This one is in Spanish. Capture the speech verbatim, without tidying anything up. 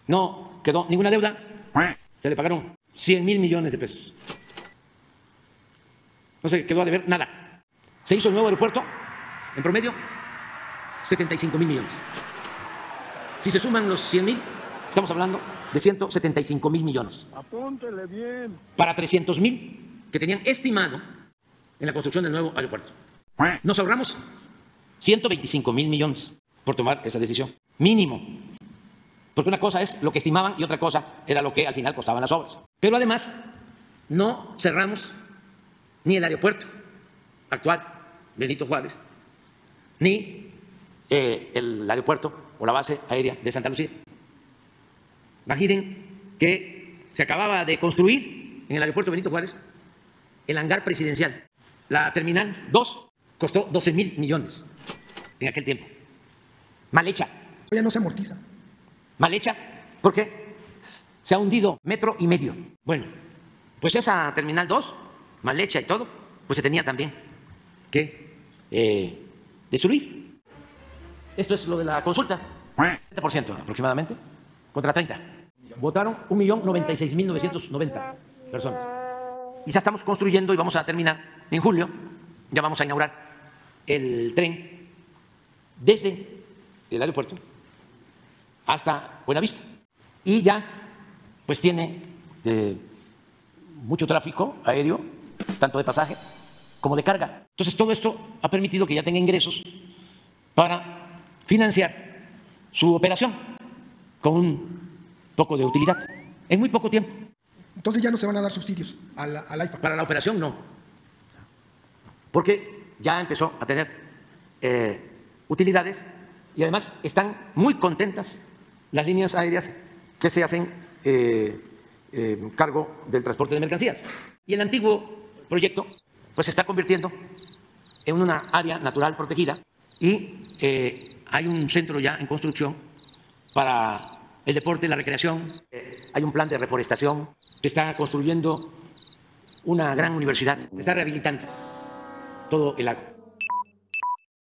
no quedó ninguna deuda, se le pagaron cien mil millones de pesos. No se quedó a deber nada. Se hizo el nuevo aeropuerto, en promedio, setenta y cinco mil millones. Si se suman los cien mil, estamos hablando de ciento setenta y cinco mil millones. Apúntele bien. Para trescientos mil que tenían estimado en la construcción del nuevo aeropuerto. Nos ahorramos ciento veinticinco mil millones por tomar esa decisión. Mínimo. Porque una cosa es lo que estimaban y otra cosa era lo que al final costaban las obras. Pero además, no cerramos ni el aeropuerto actual, Benito Juárez, ni eh, el aeropuerto o la base aérea de Santa Lucía. Imaginen que se acababa de construir en el aeropuerto Benito Juárez el hangar presidencial. La terminal dos costó doce mil millones en aquel tiempo. Mal hecha. Ya no se amortiza. Mal hecha porque se ha hundido metro y medio. Bueno, pues esa terminal dos, mal hecha y todo, pues se tenía también que eh, destruir. Esto es lo de la consulta. treinta por ciento aproximadamente contra treinta. Votaron un millón noventa y seis mil novecientos noventa personas. Y ya estamos construyendo y vamos a terminar en julio. Ya vamos a inaugurar el tren desde el aeropuerto hasta Buenavista. Y ya pues tiene eh, mucho tráfico aéreo, tanto de pasaje como de carga. Entonces todo esto ha permitido que ya tenga ingresos para financiar su operación con un poco de utilidad, en muy poco tiempo. Entonces ya no se van a dar subsidios al, al AIFA. Para la operación no, porque ya empezó a tener eh, utilidades y además están muy contentas las líneas aéreas que se hacen eh, eh, cargo del transporte de mercancías. Y el antiguo proyecto pues se está convirtiendo en una área natural protegida y eh, hay un centro ya en construcción para el deporte, la recreación. Eh, hay un plan de reforestación, se está construyendo una gran universidad, se está rehabilitando todo el lago.